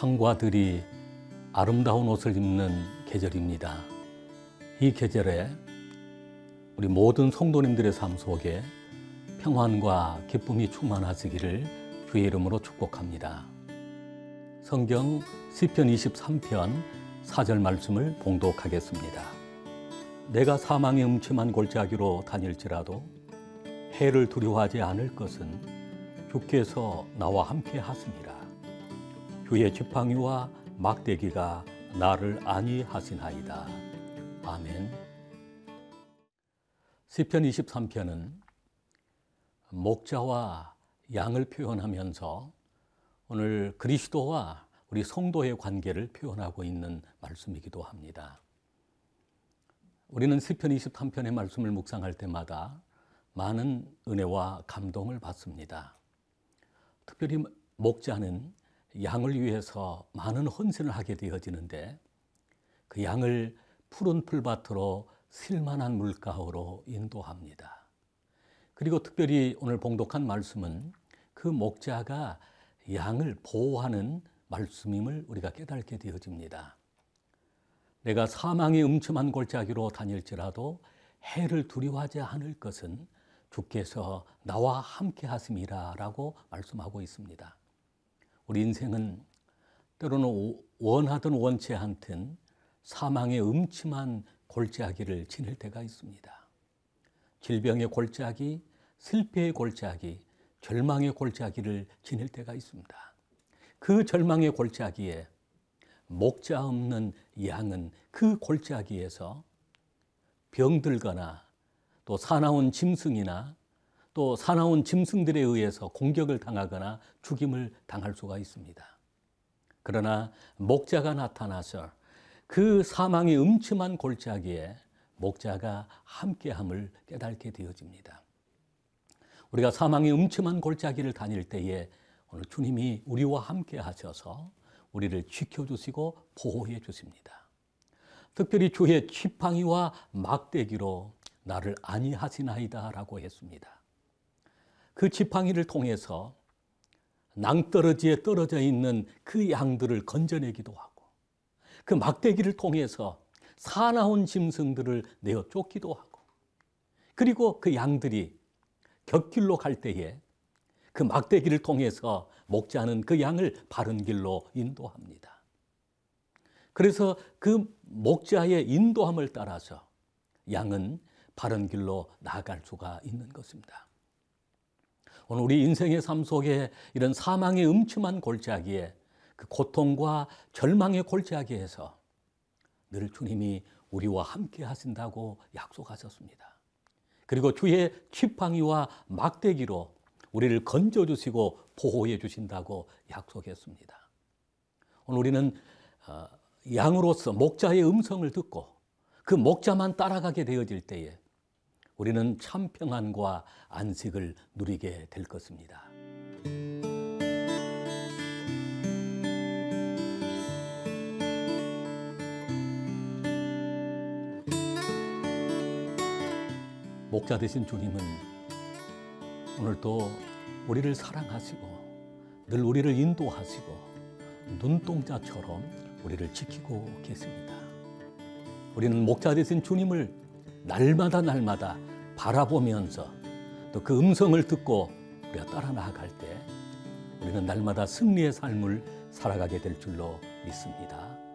상과 들이 아름다운 옷을 입는 계절입니다. 이 계절에 우리 모든 성도님들의 삶 속에 평안과 기쁨이 충만하시기를 주의 이름으로 축복합니다. 성경 시편 23편 4절 말씀을 봉독하겠습니다. 내가 사망의 음침한 골짜기로 다닐지라도 해를 두려워하지 않을 것은 주께서 나와 함께 하심이라. 주의 지팡이와 막대기가 나를 안위하시나이다. 아멘. 시편 23편은 목자와 양을 표현하면서 오늘 그리스도와 우리 성도의 관계를 표현하고 있는 말씀이기도 합니다. 우리는 시편 23편의 말씀을 묵상할 때마다 많은 은혜와 감동을 받습니다. 특별히 목자는 양을 위해서 많은 헌신을 하게 되어지는데 그 양을 푸른 풀밭으로 쓸만한 물가로 인도합니다. 그리고 특별히 오늘 봉독한 말씀은 그 목자가 양을 보호하는 말씀임을 우리가 깨닫게 되어집니다. 내가 사망의 음침한 골짜기로 다닐지라도 해를 두려워하지 않을 것은 주께서 나와 함께 하심이라 라고 말씀하고 있습니다. 우리 인생은 때로는 원하든 원치 않든 사망의 음침한 골짜기를 지낼 때가 있습니다. 질병의 골짜기, 실패의 골짜기, 절망의 골짜기를 지낼 때가 있습니다. 그 절망의 골짜기에 목자 없는 양은 그 골짜기에서 병들거나 또 사나운 짐승이나 또 사나운 짐승들에 의해서 공격을 당하거나 죽임을 당할 수가 있습니다. 그러나 목자가 나타나서 그 사망의 음침한 골짜기에 목자가 함께함을 깨닫게 되어집니다. 우리가 사망의 음침한 골짜기를 다닐 때에 오늘 주님이 우리와 함께 하셔서 우리를 지켜주시고 보호해 주십니다. 특별히 주의 지팡이와 막대기로 나를 안위하시나이다 라고 했습니다. 그 지팡이를 통해서 낭떠러지에 떨어져 있는 그 양들을 건져내기도 하고 그 막대기를 통해서 사나운 짐승들을 내어 쫓기도 하고 그리고 그 양들이 곁길로 갈 때에 그 막대기를 통해서 목자는 그 양을 바른 길로 인도합니다. 그래서 그 목자의 인도함을 따라서 양은 바른 길로 나아갈 수가 있는 것입니다. 오늘 우리 인생의 삶 속에 이런 사망의 음침한 골짜기에 그 고통과 절망의 골짜기에서 늘 주님이 우리와 함께 하신다고 약속하셨습니다. 그리고 주의 지팡이와 막대기로 우리를 건져주시고 보호해 주신다고 약속했습니다. 오늘 우리는 양으로서 목자의 음성을 듣고 그 목자만 따라가게 되어질 때에 우리는 참 평안과 안식을 누리게 될 것입니다. 목자 되신 주님은 오늘도 우리를 사랑하시고 늘 우리를 인도하시고 눈동자처럼 우리를 지키고 계십니다. 우리는 목자 되신 주님을 날마다 바라보면서 또 그 음성을 듣고 우리가 따라 나아갈 때 우리는 날마다 승리의 삶을 살아가게 될 줄로 믿습니다.